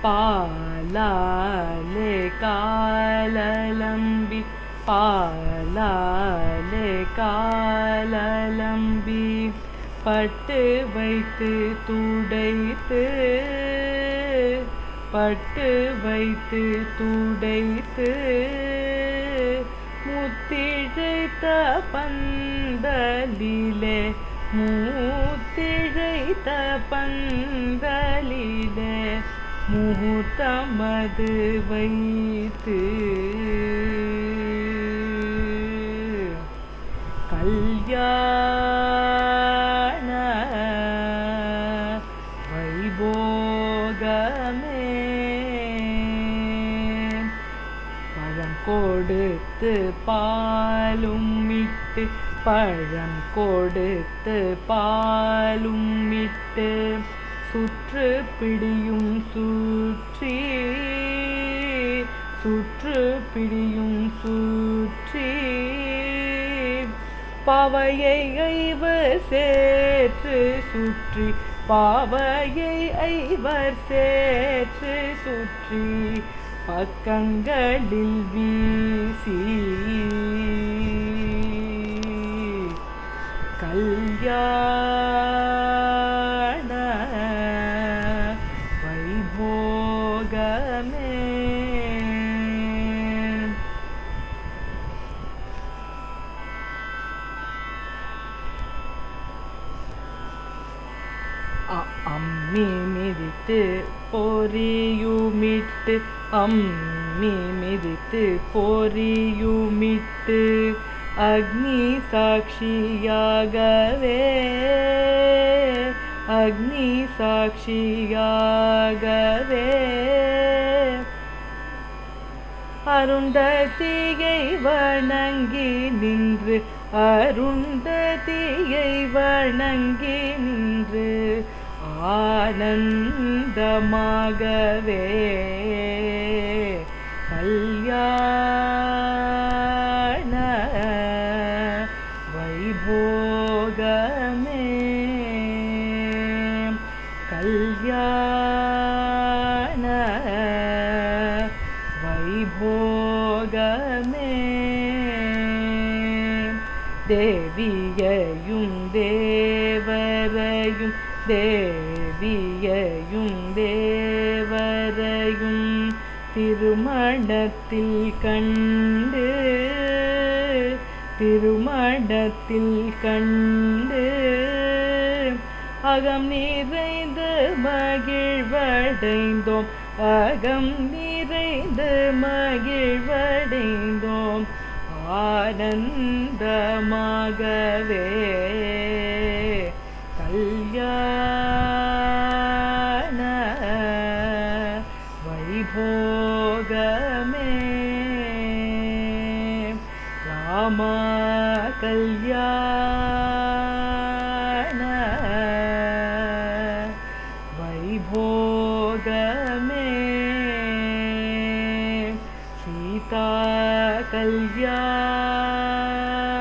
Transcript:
பாலாலே காலலம்பி பாலாலே காலலம்பி பட்டு வைத்து துடைத்து பட்டு வைத்து துடைத்து முத்திழைத்த பந்தலிலே மூத்திழைத்த பந்தலிலே முகூர்த்தமது வைத்து கல்யாண வைபோகமே பழம் கொடுத்து பாலும் இட்டு பழம் கொடுத்து பாலும் இட்டு சுற்று பிடியும் சுற்றி சுற்று பிடியும் சுற்றி பாவையை ஐவர் சேற்று சுற்றி பாவையை ஐவர் சேற்று சுற்றி பக்கங்களில் வீசி கல்யாண வைபோகமே அம்மி மிதித்து பொரியுமிட்டு அம்மி மிதித்து பொரியுமிட்டு அக்னி சாட்சியாகவே அக்னி சாட்சியாகவே அருந்ததியை வணங்கி நின்று அருந்ததியை வணங்கி நின்று ஆனந்தமாகவே கல்யாண வைபோகமே கல்யாண வைபோகமே தேவியையும் தேவரையும் தேவியையும் தேவரையும் திருமணத்தில் கண்டு திருமணத்தில் கண்டு அகம் நிறைந்து மகிழ்வடைந்தோம் அகம் நிறைந்து மகிழ்வடைந்தோம் ஆனந்தமாகவே கல்யாண வைபோகமே ராமா கல்யாண வைபோகமே சீதா கல்யாண